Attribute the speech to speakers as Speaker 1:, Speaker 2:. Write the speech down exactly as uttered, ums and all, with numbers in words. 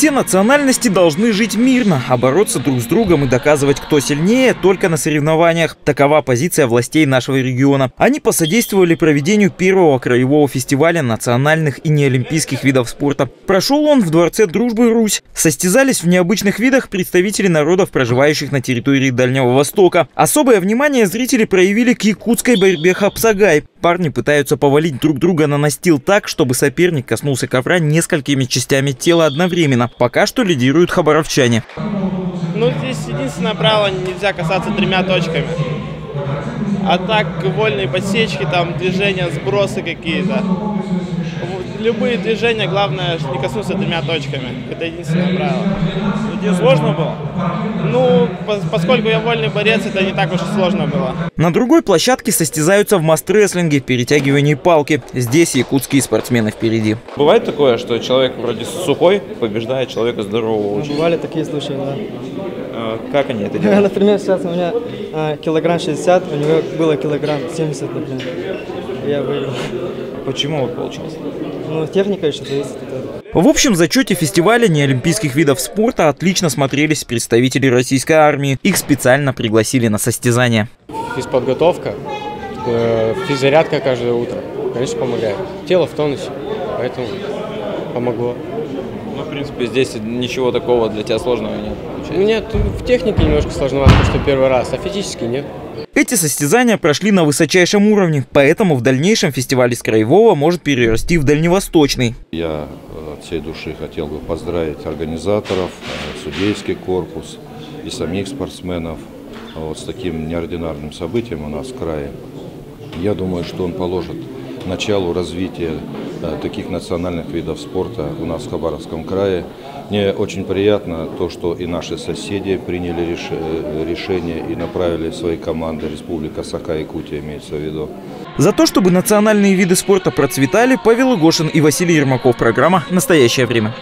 Speaker 1: Все национальности должны жить мирно, а бороться друг с другом и доказывать, кто сильнее, только на соревнованиях. Такова позиция властей нашего региона. Они посодействовали проведению первого краевого фестиваля национальных и неолимпийских видов спорта. Прошел он в Дворце Дружбы Русь. Состязались в необычных видах представители народов, проживающих на территории Дальнего Востока. Особое внимание зрители проявили к якутской борьбе хапсагай. Парни пытаются повалить друг друга на настил так, чтобы соперник коснулся ковра несколькими частями тела одновременно. Пока что лидируют хабаровчане.
Speaker 2: Ну, здесь единственное правило: нельзя касаться тремя точками. А так, вольные подсечки, там движения, сбросы какие-то. Любые движения, главное, не коснуться тремя точками. Это единственное правило.
Speaker 1: Тебе сложно было?
Speaker 2: Ну, поскольку я вольный борец, это не так уж и сложно было.
Speaker 1: На другой площадке состязаются в маст-рестлинге, перетягивании палки. Здесь якутские спортсмены впереди.
Speaker 3: Бывает такое, что человек вроде сухой побеждает человека здорового?
Speaker 4: Ну, бывали такие случаи, да.
Speaker 3: А, как они это делают?
Speaker 4: Например, сейчас у меня а, килограмм шестьдесят, у него было килограмм семьдесят, например. Я выиграл.
Speaker 3: Почему вот получилось?
Speaker 4: Ну, техника еще зависит от этого.
Speaker 1: В общем зачете фестиваля неолимпийских видов спорта отлично смотрелись представители российской армии. Их специально пригласили на состязание.
Speaker 5: Физподготовка, физзарядка каждое утро, конечно, помогает. Тело в тонусе, поэтому помогло.
Speaker 3: Ну, в принципе, здесь ничего такого для тебя сложного нет.
Speaker 5: Нет, в технике немножко сложновато, потому что первый раз, а физически нет.
Speaker 1: Эти состязания прошли на высочайшем уровне, поэтому в дальнейшем фестиваль из краевого может перерасти в дальневосточный.
Speaker 6: Я от всей души хотел бы поздравить организаторов, судейский корпус и самих спортсменов вот с таким неординарным событием у нас в крае. Я думаю, что он положит началу развития таких национальных видов спорта у нас в Хабаровском крае. Мне очень приятно то, что и наши соседи приняли реш... решение и направили свои команды. Республика Саха-Якутия имеется в виду.
Speaker 1: За то, чтобы национальные виды спорта процветали, Павел Игошин и Василий Ермаков. Программа «Настоящее время».